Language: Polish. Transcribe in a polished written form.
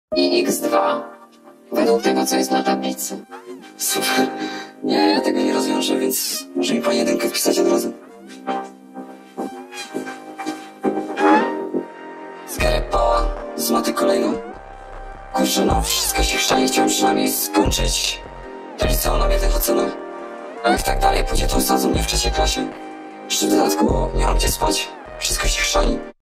i x2 według tego, co jest na tablicy. Super. Nie, ja tego nie rozwiążę, więc może mi pani jedynkę wpisać od razu. Zgarę pała z maty kolejną. Kurczę, no wszystko się chrzani, chciałem przynajmniej skończyć to liceum na biednych ocenach. A jak tak dalej pójdzie, to osadzą mnie w trzeciej klasie. Jeszcze w dodatku nie mam gdzie spać. Wszystko się chrzani.